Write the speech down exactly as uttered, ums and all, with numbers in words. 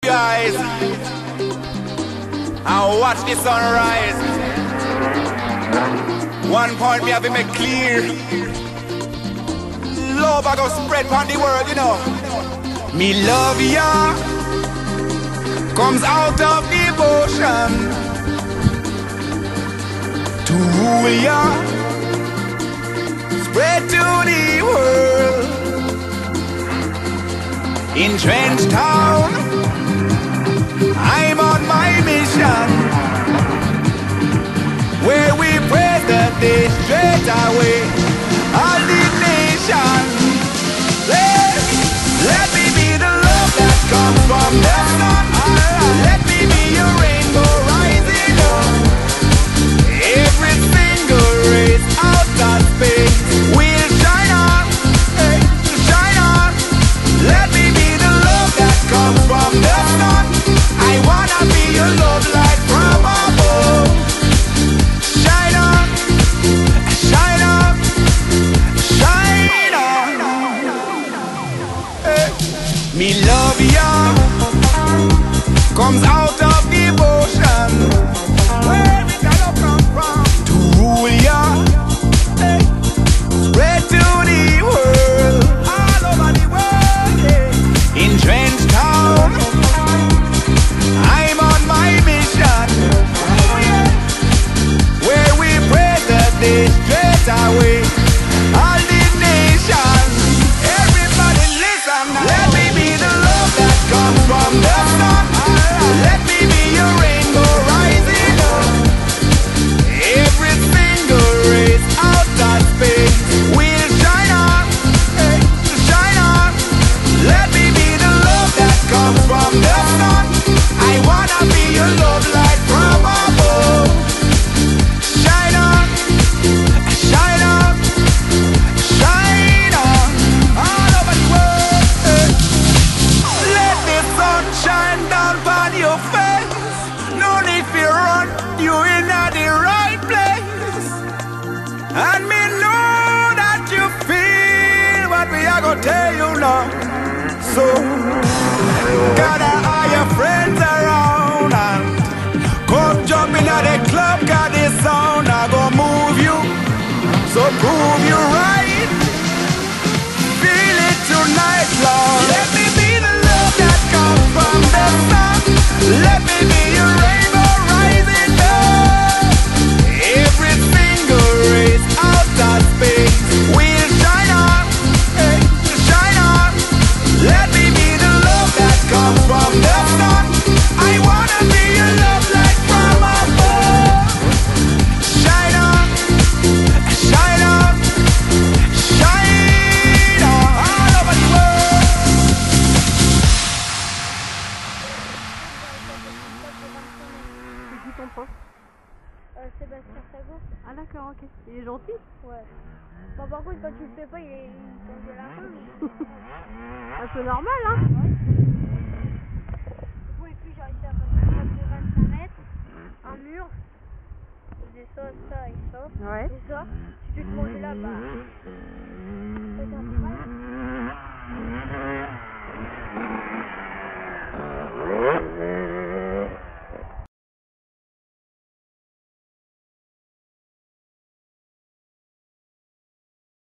Eyes and watch the sunrise. One point me have to make clear. Love I go spread on the world, you know. Me love ya comes out of devotion to rule ya, spread to the world. In Trench Town I'm on my mission, where we praise the day straight away, all the nation. Let, let me be the love that comes from the sun. Let me be your rainbow rising up. Every single race out of space will shine on, hey, shine on. Let me be the love that comes from the sun. I wanna be your love light from above. Shine on, shine on, shine on. Hey. Me love ya comes out of devotion, where we gotta come from, to rule ya, hey. Spread to the world, all over the world, yeah. In Trench Town I'm on my mission, oh yeah, where we pray the day straight away, all the nations. Everybody listen now. Let me be the love that comes from the sun. Let me be your rainbow rising up. Every single race out of space will shine on, hey, shine on. Let me be the love that comes from the sun. I wanna be your love light from above. Shine on, shine on, shine on, all over the world, hey. Let the sun shine down on your face. No need to run, you in the right place. And me know that you feel what we are gonna tell you now. So gather all your friends around and come jump in at the club, cause this sound I go move you. So prove you right, feel it tonight, Lord. Let me be the love that comes from the sun. Let me be your rainbow rising up. Every single race out of space will shine on, hey, shine on. Let me be the love that comes from the sun. I wanna be your love light from above. Shine on, shine on, shine on, all over the world. C'est qui ton prof? Euh, Sébastien Sago. Ah d'accord, ok. Il est gentil? Ouais. Bon, par contre, quand tu le fais pas, il, est... il tombe de la main. Un peu normal, hein? Oui, et puis j'ai réussi à passer ça pour vingt-cinq mètres, un mur. Je faisais ça, ça et ça. Ouais. Et ça. Si tu te manges là, bah.